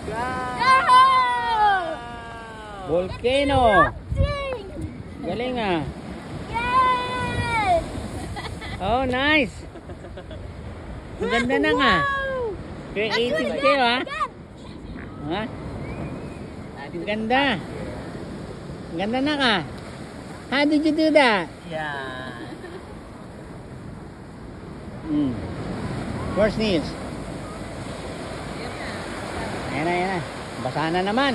Volcano. Galing ah. Yes! Oh, nice. Ang ganda na nga. Creative kayo ha. Ha? Ang ganda. Ang ganda na ka. How did you do that? Yeah. Where's Niels? Ayan na, ayan na. Basa na naman.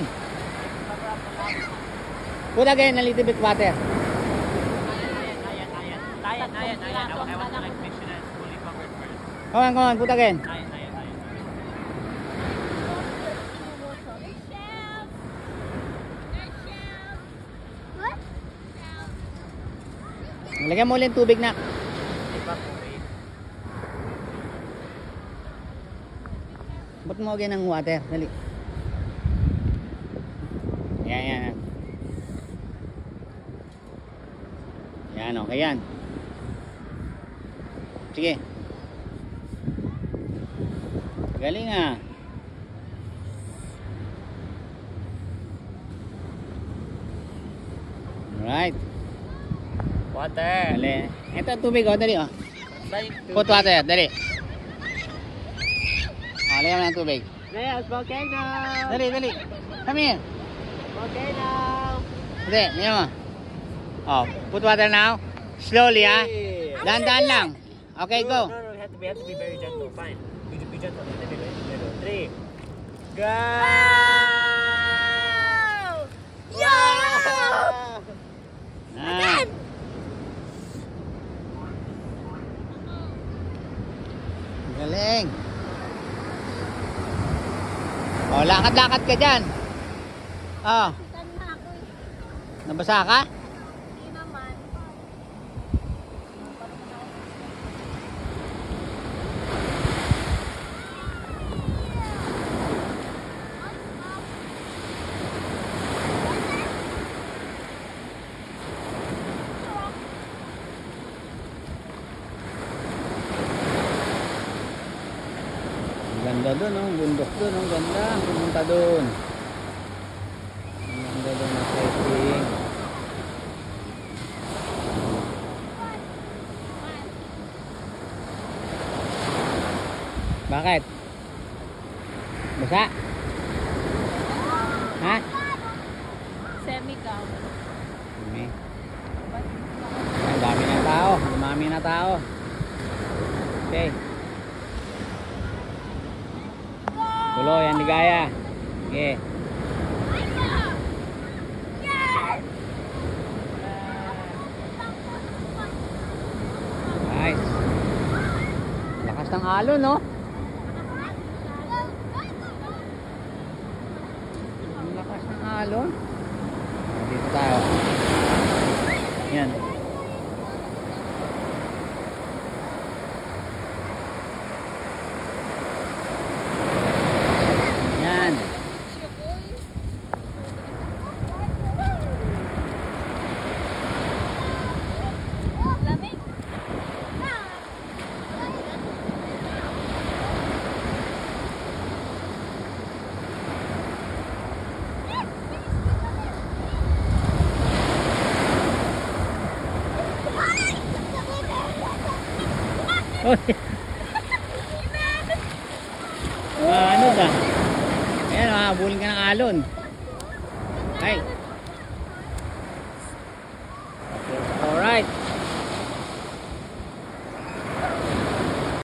Put again a little bit water. Come on, put again. Lagyan mo ulit tubig na. Ba't mo again ng water? Dali. Yan, yan. Yan, okay yan. Sige. Galing ah. Alright. Water. Dali. Ito tubig oh, dali oh. Put water, dali. Lagyan mo ng tubig. Yes, volcano. Dali, dali. Come here. Volcano. Dali, lagyan mo. Oh, put water now. Slowly ah. Dahan-dahan lang. Okay, go. No, we have to be very gentle. Fine. Be gentle. Three. Go! Ah. Galing. Oh, lakad-lakad ka dyan. Oh, nabasa ka? Hindi naman. Ganda dun, oh. Bundok dun, oh. Ganda. Pumunta dun. Ang ganda dun na setting. Bakit? Basa? Ha? Semi-gown. Dumi. Ang dami na tao. Dumami na tao. Okay. Tuloy ang ligaya. Okay. Nice. Lakas ng alon, no? Ang lakas ng alon. Dito tayo. Yan. Yan. Lamig. Ano ka? Ayan, habulin ka ng alon. Ay.